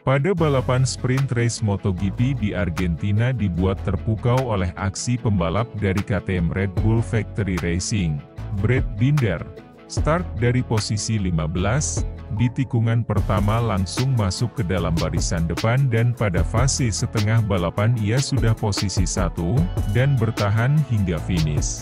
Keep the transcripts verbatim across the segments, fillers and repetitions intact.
Pada balapan sprint race MotoGP di Argentina dibuat terpukau oleh aksi pembalap dari K T M Red Bull Factory Racing, Brad Binder. Start dari posisi lima belas, di tikungan pertama langsung masuk ke dalam barisan depan dan pada fase setengah balapan ia sudah posisi satu, dan bertahan hingga finish.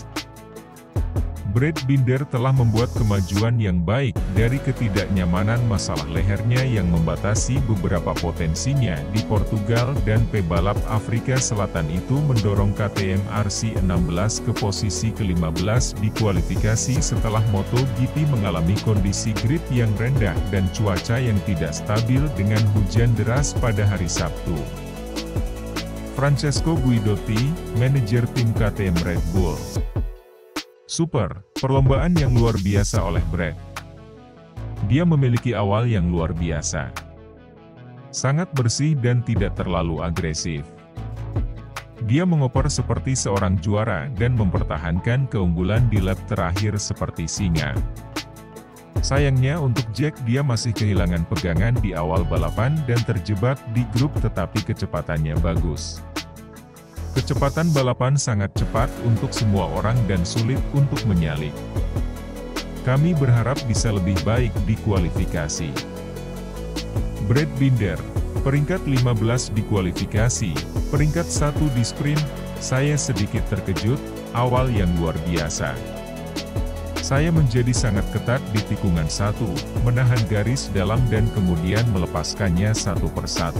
Brad Binder telah membuat kemajuan yang baik dari ketidaknyamanan masalah lehernya yang membatasi beberapa potensinya di Portugal dan pebalap Afrika Selatan itu mendorong K T M R C enam belas ke posisi kelima belas di kualifikasi setelah MotoGP mengalami kondisi grid yang rendah dan cuaca yang tidak stabil dengan hujan deras pada hari Sabtu. Francesco Guidotti, manajer tim K T M Red Bull. Super, perlombaan yang luar biasa oleh Brad. Dia memiliki awal yang luar biasa. Sangat bersih dan tidak terlalu agresif. Dia mengoper seperti seorang juara dan mempertahankan keunggulan di lap terakhir seperti singa. Sayangnya untuk Jack dia masih kehilangan pegangan di awal balapan dan terjebak di grup tetapi kecepatannya bagus. Kecepatan balapan sangat cepat untuk semua orang dan sulit untuk menyalip. Kami berharap bisa lebih baik di kualifikasi. Brad Binder, peringkat lima belas di kualifikasi, peringkat satu di sprint, saya sedikit terkejut, awal yang luar biasa. Saya menjadi sangat ketat di tikungan satu, menahan garis dalam dan kemudian melepaskannya satu persatu.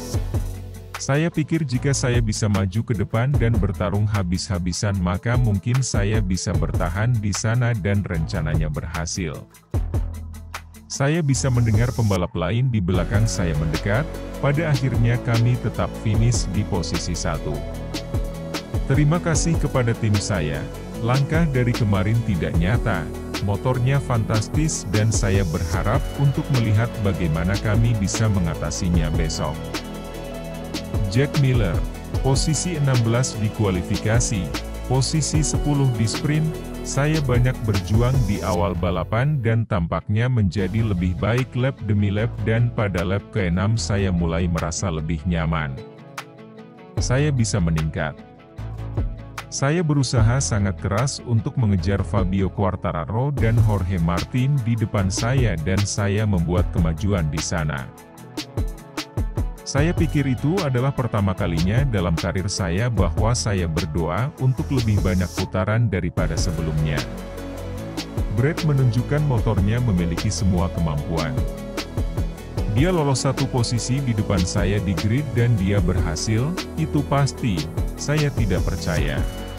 Saya pikir jika saya bisa maju ke depan dan bertarung habis-habisan maka mungkin saya bisa bertahan di sana dan rencananya berhasil. Saya bisa mendengar pembalap lain di belakang saya mendekat, pada akhirnya kami tetap finish di posisi satu. Terima kasih kepada tim saya, langkah dari kemarin tidak nyata, motornya fantastis dan saya berharap untuk melihat bagaimana kami bisa mengatasinya besok. Jack Miller, posisi enam belas di kualifikasi, posisi sepuluh di sprint, saya banyak berjuang di awal balapan dan tampaknya menjadi lebih baik lap demi lap dan pada lap keenam saya mulai merasa lebih nyaman. Saya bisa meningkat. Saya berusaha sangat keras untuk mengejar Fabio Quartararo dan Jorge Martin di depan saya dan saya membuat kemajuan di sana. Saya pikir itu adalah pertama kalinya dalam karir saya bahwa saya berdoa untuk lebih banyak putaran daripada sebelumnya. Brad menunjukkan motornya memiliki semua kemampuan. Dia lolos satu posisi di depan saya di grid dan dia berhasil, itu pasti, saya tidak percaya.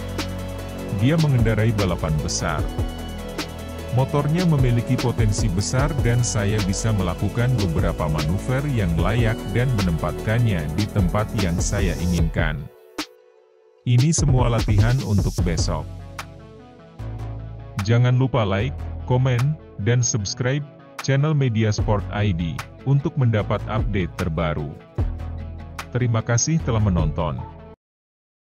Dia mengendarai balapan besar. Motornya memiliki potensi besar dan saya bisa melakukan beberapa manuver yang layak dan menempatkannya di tempat yang saya inginkan. Ini semua latihan untuk besok. Jangan lupa like, komen, dan subscribe channel Media Sport I D untuk mendapat update terbaru. Terima kasih telah menonton.